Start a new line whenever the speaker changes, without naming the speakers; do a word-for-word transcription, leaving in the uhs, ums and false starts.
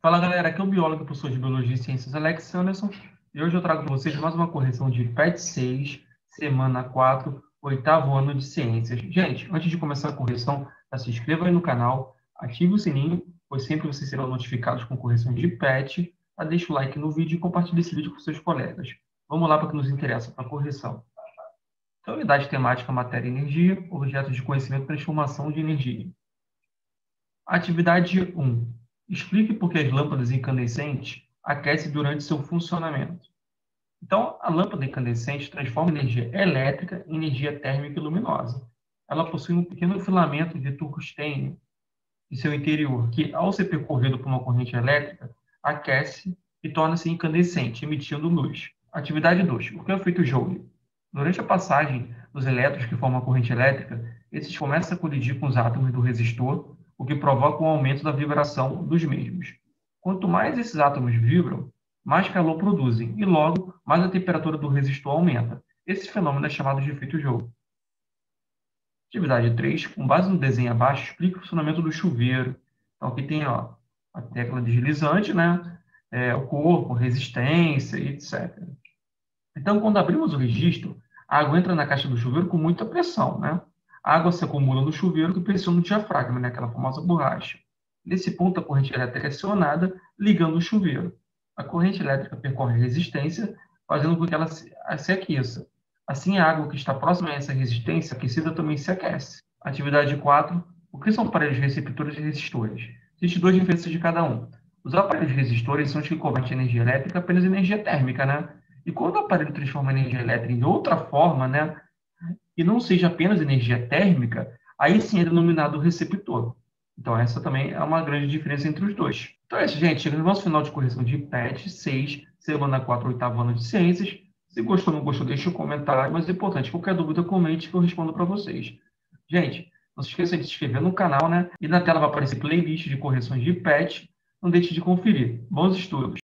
Fala galera, aqui é o biólogo e professor de Biologia e Ciências Alex Anderson e hoje eu trago para vocês mais uma correção de P E T seis, semana quatro, oitavo ano de Ciências. Gente, antes de começar a correção, já se inscreva aí no canal, ative o sininho, pois sempre vocês serão notificados com correções de P E T, tá? Deixa o like no vídeo e compartilhe esse vídeo com seus colegas. Vamos lá para o que nos interessa para a correção. Então, unidade temática, matéria e energia, objetos de conhecimento e transformação de energia. Atividade um. Explique por que as lâmpadas incandescentes aquecem durante seu funcionamento. Então, a lâmpada incandescente transforma energia elétrica em energia térmica e luminosa. Ela possui um pequeno filamento de tungstênio em seu interior, que, ao ser percorrido por uma corrente elétrica, aquece e torna-se incandescente, emitindo luz. Atividade dois. O que é feito o Joule? Durante a passagem dos elétrons que formam a corrente elétrica, esses começam a colidir com os átomos do resistor, o que provoca um aumento da vibração dos mesmos. Quanto mais esses átomos vibram, mais calor produzem, e logo, mais a temperatura do resistor aumenta. Esse fenômeno é chamado de efeito Joule. Atividade três, com base no desenho abaixo, explica o funcionamento do chuveiro. Então, aqui tem ó, a tecla deslizante, né? É, o corpo, resistência, etcétera. Então, quando abrimos o registro, a água entra na caixa do chuveiro com muita pressão, né? A água se acumula no chuveiro que pressiona o diafragma, né? Aquela famosa borracha. Nesse ponto, a corrente elétrica é acionada, ligando o chuveiro. A corrente elétrica percorre a resistência, fazendo com que ela se, se aqueça. Assim, a água que está próxima a essa resistência aquecida também se aquece. Atividade quatro. O que são aparelhos receptores e resistores? Existem duas diferenças de cada um. Os aparelhos resistores são os que convertem energia elétrica apenas em energia térmica, né? E quando o aparelho transforma a energia elétrica em outra forma, né, e não seja apenas energia térmica, aí sim é denominado receptor. Então, essa também é uma grande diferença entre os dois. Então é isso, gente. Chegamos no nosso final de correção de P E T seis, semana quatro, oitavo ano de Ciências. Se gostou ou não gostou, deixe um comentário. Mas é importante, qualquer dúvida, comente que eu respondo para vocês. Gente, não se esqueça de se inscrever no canal, né? E na tela vai aparecer playlist de correções de P E T. Não deixe de conferir. Bons estudos!